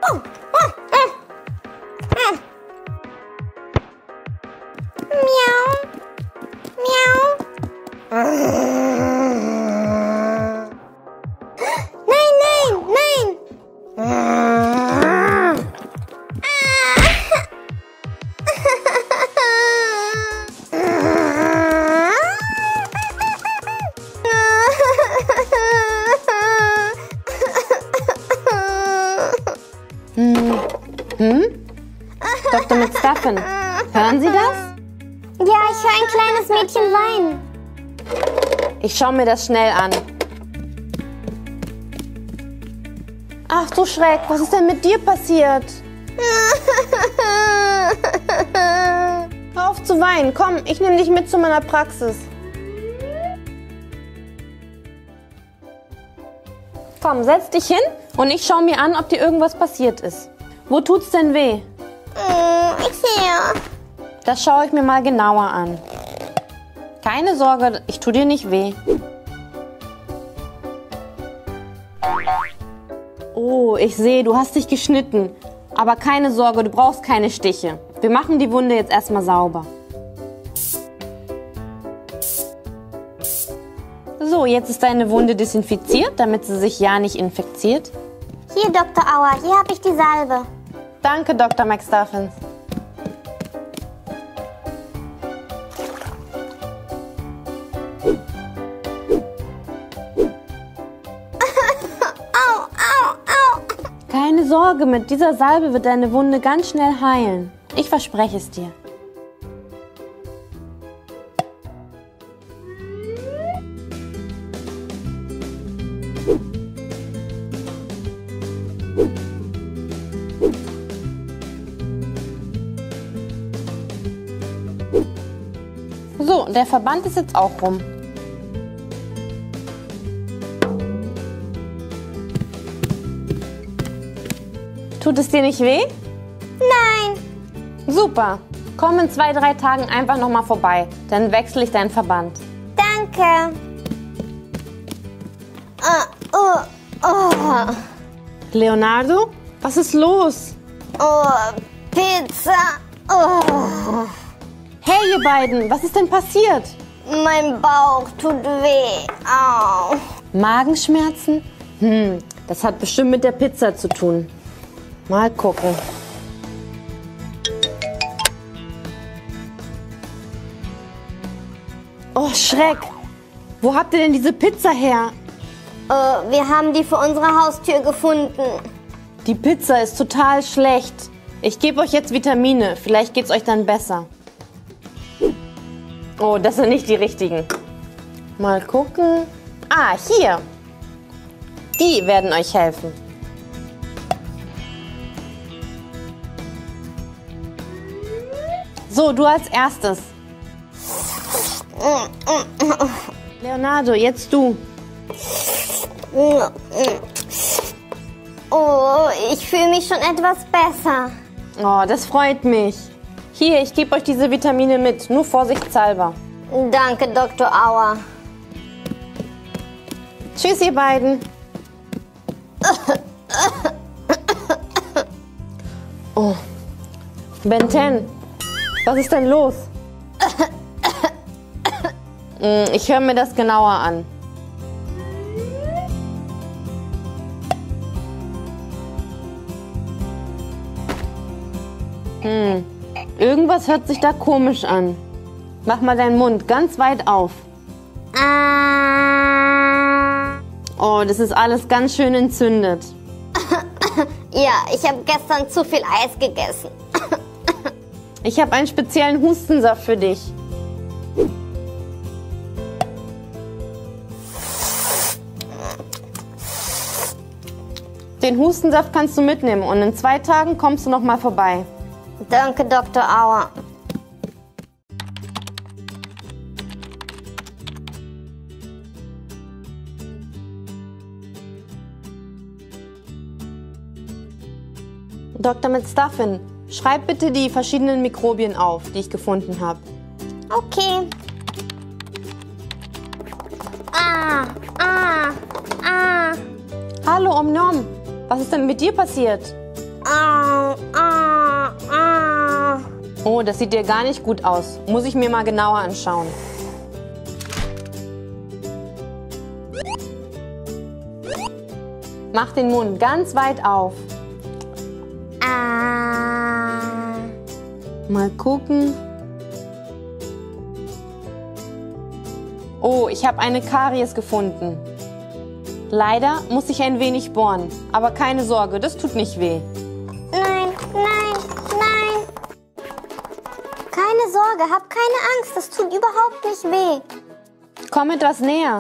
Miau. Miau. Nein, nein, nein. Dr. McStuffin, hören Sie das? Ja, ich höre ein kleines Mädchen weinen. Ich schaue mir das schnell an. Ach du Schreck, was ist denn mit dir passiert? Hör auf zu weinen, komm, ich nehme dich mit zu meiner Praxis. Komm, setz dich hin und ich schaue mir an, ob dir irgendwas passiert ist. Wo tut's denn weh? Ich sehe. Das schaue ich mir mal genauer an. Keine Sorge, ich tue dir nicht weh. Oh, ich sehe, du hast dich geschnitten. Aber keine Sorge, du brauchst keine Stiche. Wir machen die Wunde jetzt erstmal sauber. So, jetzt ist deine Wunde desinfiziert, damit sie sich ja nicht infiziert. Hier, Dr. Auer, hier habe ich die Salbe. Danke, Dr. McStuffins. Au, au, au. Keine Sorge, mit dieser Salbe wird deine Wunde ganz schnell heilen. Ich verspreche es dir. So, der Verband ist jetzt auch rum. Tut es dir nicht weh? Nein. Super. Komm in 2-3 Tagen einfach nochmal vorbei. Dann wechsle ich deinen Verband. Danke. Leonardo, was ist los? Pizza. Hey, ihr beiden, was ist denn passiert? Mein Bauch tut weh. Au. Magenschmerzen? Das hat bestimmt mit der Pizza zu tun. Mal gucken. Oh, Schreck. Wo habt ihr denn diese Pizza her? Wir haben die vor unserer Haustür gefunden. Die Pizza ist total schlecht. Ich gebe euch jetzt Vitamine. Vielleicht geht's euch dann besser. Oh, das sind nicht die richtigen. Mal gucken. Ah, hier. Die werden euch helfen. So, du als erstes. Leonardo, jetzt du. Oh, ich fühle mich schon etwas besser. Oh, das freut mich. Hier, ich gebe euch diese Vitamine mit. Nur vorsichtshalber. Danke, Dr. Auer. Tschüss, ihr beiden. Oh, Ben 10, was ist denn los? Ich höre mir das genauer an. Irgendwas hört sich da komisch an. Mach mal deinen Mund ganz weit auf. Oh, das ist alles ganz schön entzündet. Ja, ich habe gestern zu viel Eis gegessen. Ich habe einen speziellen Hustensaft für dich. Den Hustensaft kannst du mitnehmen und in 2 Tagen kommst du noch mal vorbei. Danke, Dr. Auer. Dr. McStuffin, schreib bitte die verschiedenen Mikrobien auf, die ich gefunden habe. Okay. Hallo, Om Nom. Was ist denn mit dir passiert? Oh, das sieht dir gar nicht gut aus. Muss ich mir mal genauer anschauen. Mach den Mund ganz weit auf. Mal gucken. Oh, ich habe eine Karies gefunden. Leider muss ich ein wenig bohren. Aber keine Sorge, das tut nicht weh. Nein, nein, nein. Keine Sorge, hab keine Angst. Das tut überhaupt nicht weh. Komm etwas näher.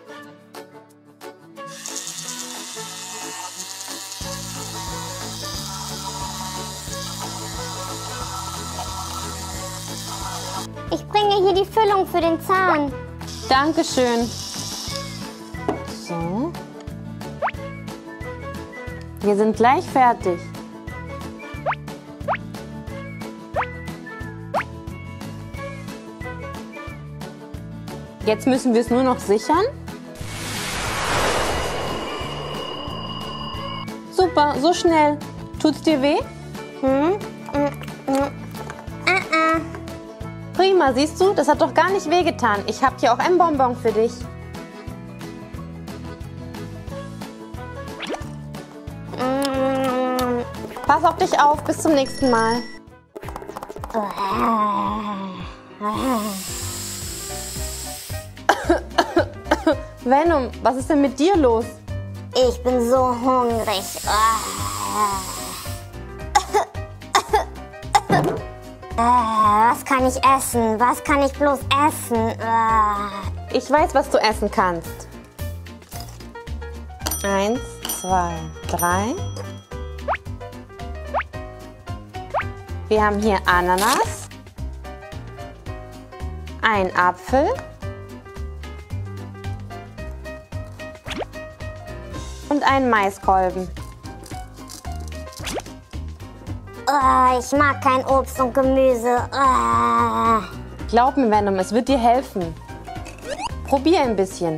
Ich bringe hier die Füllung für den Zahn. Dankeschön. So. Wir sind gleich fertig. Jetzt müssen wir es nur noch sichern. Super, so schnell. Tut's dir weh? Prima, siehst du, das hat doch gar nicht wehgetan. Ich habe hier auch ein Bonbon für dich. Pass auf dich auf, bis zum nächsten Mal. Venom, was ist denn mit dir los? Ich bin so hungrig. Was kann ich essen? Was kann ich bloß essen? Ich weiß, was du essen kannst. 1, 2, 3. Wir haben hier Ananas, ein Apfel und einen Maiskolben. Ich mag kein Obst und Gemüse. Glaub mir, Venom, es wird dir helfen. Probier ein bisschen.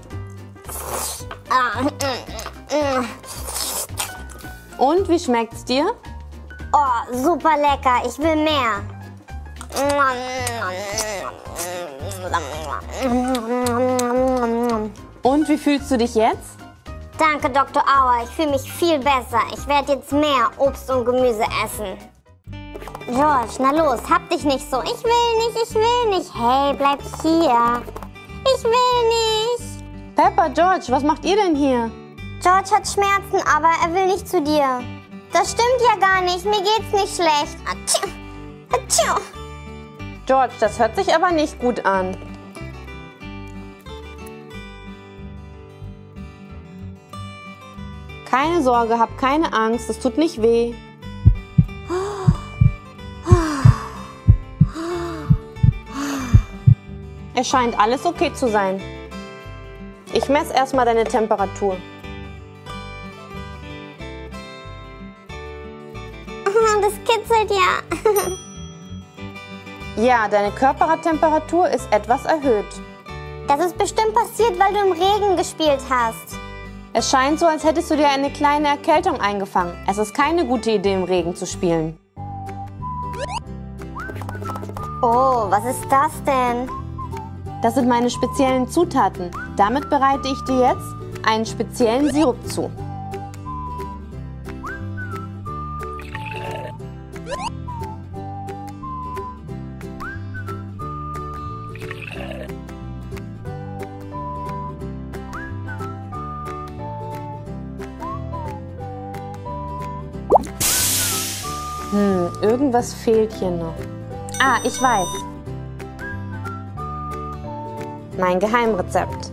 Und wie schmeckt's dir? Oh, super lecker. Ich will mehr. Und wie fühlst du dich jetzt? Danke, Dr. Auer. Ich fühle mich viel besser. Ich werde jetzt mehr Obst und Gemüse essen. George, na los, hab dich nicht so. Ich will nicht, ich will nicht. Hey, bleib hier. Ich will nicht. Peppa, George, was macht ihr denn hier? George hat Schmerzen, aber er will nicht zu dir. Das stimmt ja gar nicht. Mir geht's nicht schlecht. Atschu. Atschu. George, das hört sich aber nicht gut an. Keine Sorge, hab keine Angst, es tut nicht weh. Es scheint alles okay zu sein. Ich messe erstmal deine Temperatur. Das kitzelt ja. Ja, deine Körpertemperatur ist etwas erhöht. Das ist bestimmt passiert, weil du im Regen gespielt hast. Es scheint so, als hättest du dir eine kleine Erkältung eingefangen. Es ist keine gute Idee, im Regen zu spielen. Oh, was ist das denn? Das sind meine speziellen Zutaten. Damit bereite ich dir jetzt einen speziellen Sirup zu. Irgendwas fehlt hier noch. Ah, ich weiß. Mein Geheimrezept.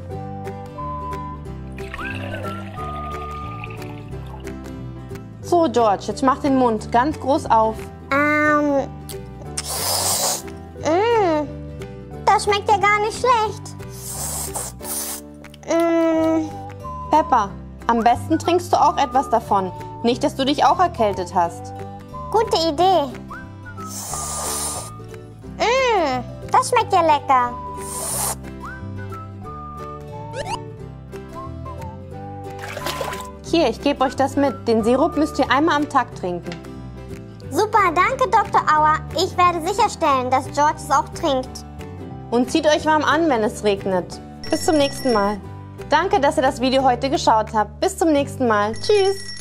So, George, jetzt mach den Mund ganz groß auf. Das schmeckt ja gar nicht schlecht. Peppa, am besten trinkst du auch etwas davon. Nicht, dass du dich auch erkältet hast. Gute Idee. Das schmeckt ja lecker. Hier, ich gebe euch das mit. Den Sirup müsst ihr einmal am Tag trinken. Super, danke Dr. Auer. Ich werde sicherstellen, dass George es auch trinkt. Und zieht euch warm an, wenn es regnet. Bis zum nächsten Mal. Danke, dass ihr das Video heute geschaut habt. Bis zum nächsten Mal. Tschüss.